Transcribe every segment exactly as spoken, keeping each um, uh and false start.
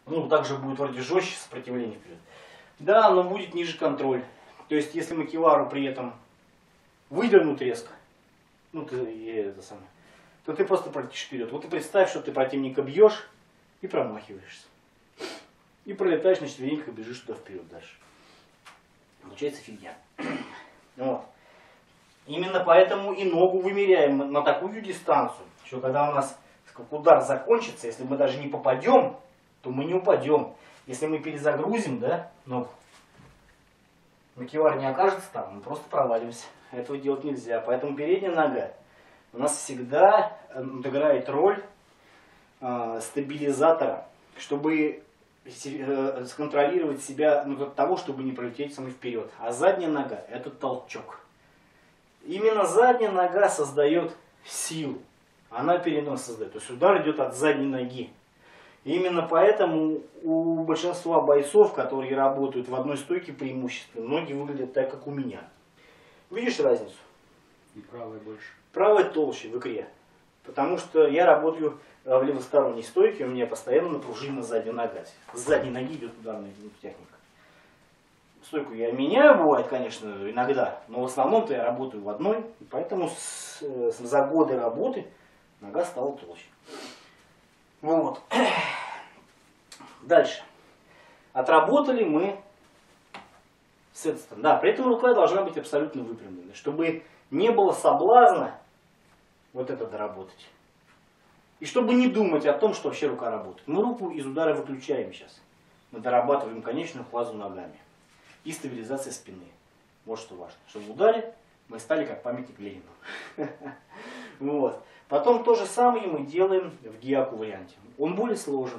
Ну, также будет вроде жестче сопротивление вперед. Да, но будет ниже контроль. То есть, если макевару при этом выдернут резко, ну, ты, это самое, то ты просто пролетишь вперед. Вот ты представь, что ты противника бьешь и промахиваешься. И пролетаешь на четвереньках и бежишь туда вперед дальше. Получается фигня. Вот. Именно поэтому и ногу вымеряем на такую дистанцию, что когда у нас удар закончится, если мы даже не попадем, то мы не упадем. Если мы перезагрузим, да, ногу, макевар не окажется там, мы просто провалимся. Этого делать нельзя. Поэтому передняя нога у нас всегда играет роль э, стабилизатора, чтобы э, сконтролировать себя, ну, от того, чтобы не пролететь самой вперед. А задняя нога — это толчок. Именно задняя нога создает силу. Она перенос создает. То есть удар идет от задней ноги. И именно поэтому у большинства бойцов, которые работают в одной стойке преимущественно, ноги выглядят так, как у меня. Видишь разницу? И правая больше. Правая толще в икре. Потому что я работаю в левосторонней стойке, у меня постоянно напружинена задняя нога. С задней ноги идет ударная техника. Стойку я меняю, бывает, конечно, иногда, но в основном-то я работаю в одной, и поэтому с, с, за годы работы нога стала толще. Вот. Дальше. Отработали мы сетстон. Да, при этом рука должна быть абсолютно выпрямленной, чтобы не было соблазна вот это доработать. И чтобы не думать о том, что вообще рука работает. Мы руку из удара выключаем сейчас. Мы дорабатываем конечную фазу ногами. И стабилизация спины. Вот что важно. Чтобы в ударе мы стали как памятник Ленину. Вот. Потом то же самое мы делаем в гиаку варианте. Он более сложен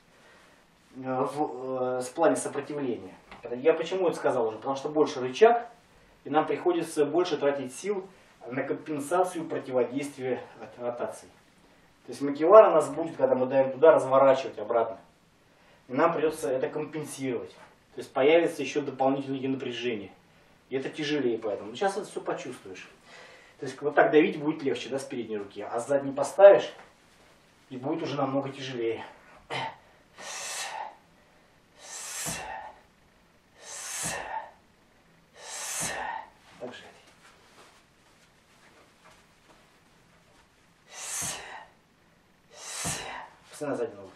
в, в плане сопротивления. Я почему это сказал уже? Потому что больше рычаг, и нам приходится больше тратить сил на компенсацию противодействия от ротации. То есть макевар у нас будет, когда мы даем туда, разворачивать обратно. И нам придется это компенсировать. То есть появится еще дополнительное напряжение. И это тяжелее поэтому. Но сейчас это все почувствуешь. То есть вот так давить будет легче, да, с передней руки. А с задней поставишь, и будет уже намного тяжелее. Так же. Постоянно заднюю ногу.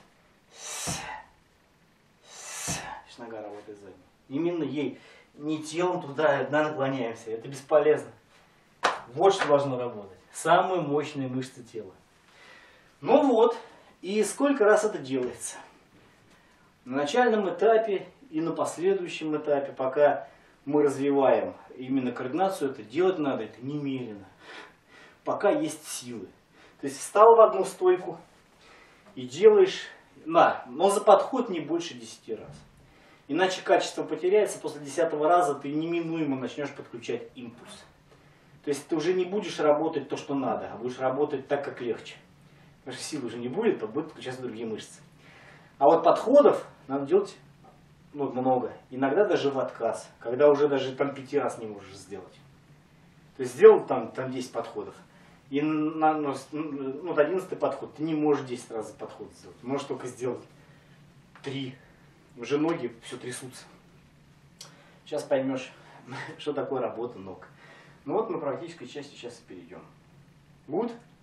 Нога работает задней. Именно ей. Не телом туда наклоняемся. Это бесполезно. Вот что должно работать. Самые мощные мышцы тела. Ну вот. И сколько раз это делается? На начальном этапе и на последующем этапе, пока мы развиваем именно координацию, это делать надо, это немедленно. Пока есть силы. То есть встал в одну стойку и делаешь, да, но за подход не больше десяти раз. Иначе качество потеряется, после десятого раза ты неминуемо начнешь подключать импульс. То есть ты уже не будешь работать то, что надо, а будешь работать так, как легче. Потому что сил уже не будет, а будут подключаться другие мышцы. А вот подходов надо делать, ну, много. Иногда даже в отказ, когда уже даже там пяти раз не можешь сделать. То есть сделал там, там десять подходов, и на ну, ну, одиннадцатый подход ты не можешь десять раз подход сделать. Можешь только сделать три. Уже ноги все трясутся. Сейчас поймешь, что такое работа ног. Ну вот мы к практической части сейчас и перейдем. Будет?